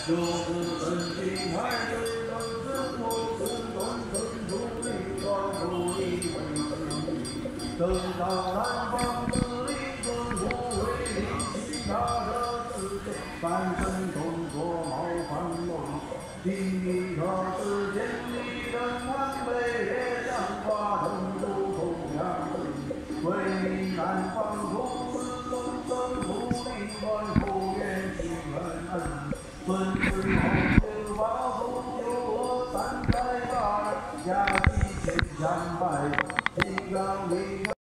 有子孙心太子，曾子母子孙孙主力，传出一位子，登上南方子里尊虎为领，其他的子孙翻身动作冒翻龙，第一个是千里人南北列相挂，成都同样的，为民南方出子孙孙土力乱，福源兴恩恩。孙子